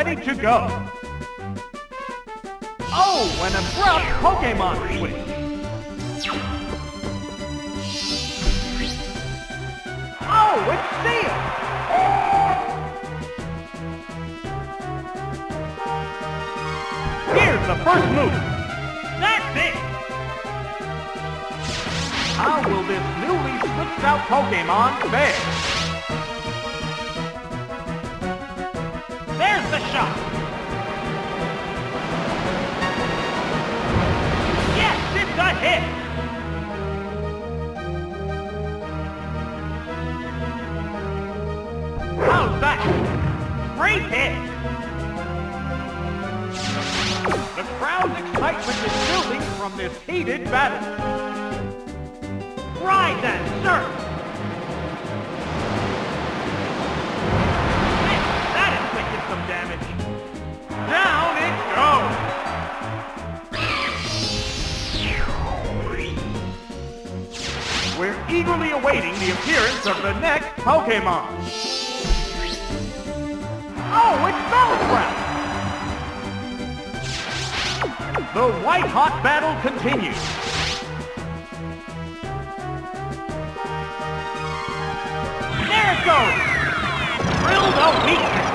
ready to go. Oh, an abrupt Pokémon switch. Oh, it's sealed. Here's the first move. That's it. How will this newly switched out Pokémon fare? There's the shot. Yes, it's a hit. How's that? Great hit. The crowd's excitement is building from this heated battle. Ride that surf! That inflicted some damage. Down it goes! We're eagerly awaiting the appearance of the next Pokémon. Oh, it's Magnavox! The white-hot battle continues. There it goes! Drill the weakness!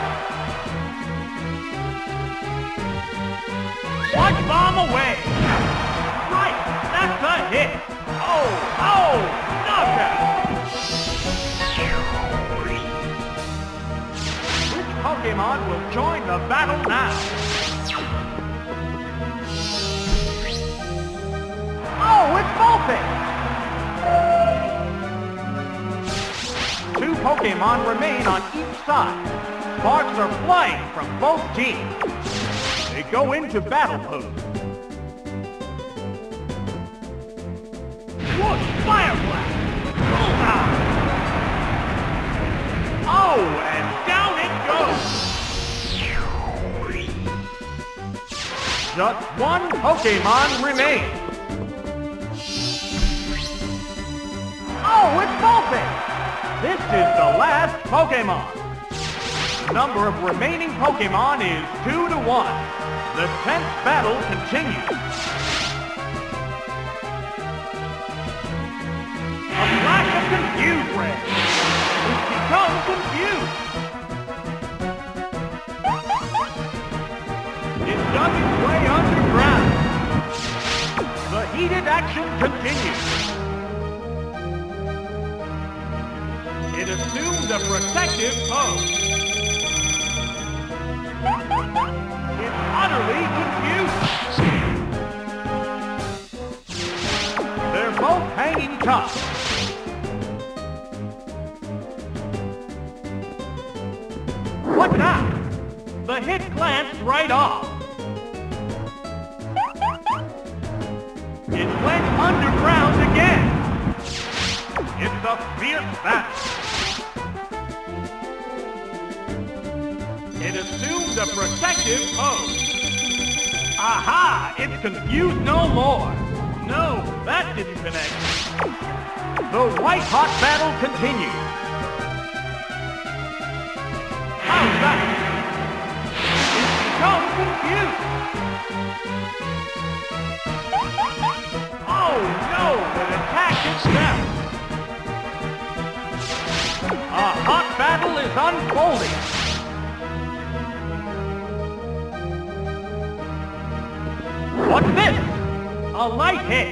Punch bomb away! Right, that's a hit! Oh, knockout! Which Pokémon will join the battle now? Oh, it's Poké! Two Pokémon remain on each side. Sparks are flying from both teams. They go into battle pose. Whoosh! Fire blast! Bullseye! Oh, and down it goes! Just one Pokémon remains. Oh, it's Poké! This is the last Pokémon. The number of remaining Pokémon is 2 to 1. The 10th battle continues. A flash of confused red. It's become confused. It dug its way underground. The heated action continues. It assumed a protective pose. It's utterly confused. They're both hanging tough. What now? The hit glanced right off. It went underground again. It's a fierce battle. It assumed a protective pose. Aha! It's confused no more. No, that didn't connect. The white-hot battle continues. How's that? It's become confused. Oh no! It attacked itself. A hot battle is unfolding. What's this? A light hit.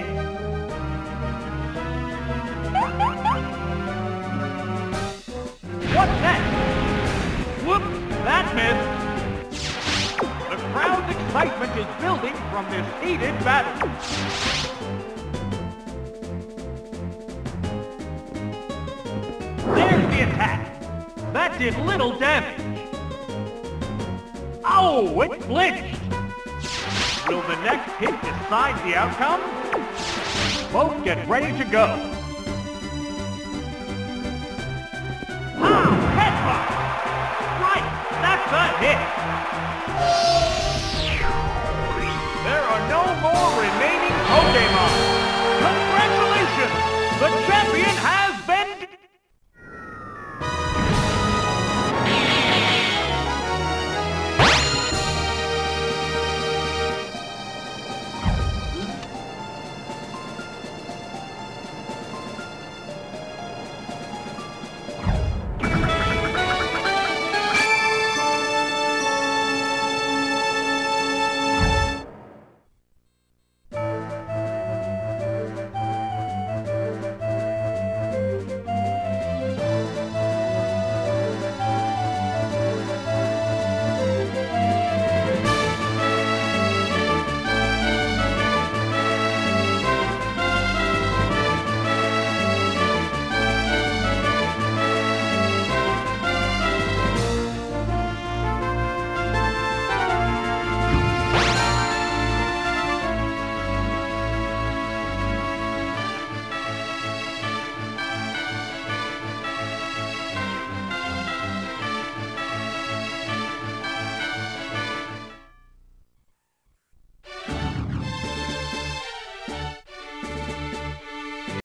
What's next? Whoops, that missed. The crowd's excitement is building from this heated battle. There's the attack. That did little damage. Oh, it flinched. Will the next hit decide the outcome? Both get ready to go. Pow! Headbutt! Right, that's a hit!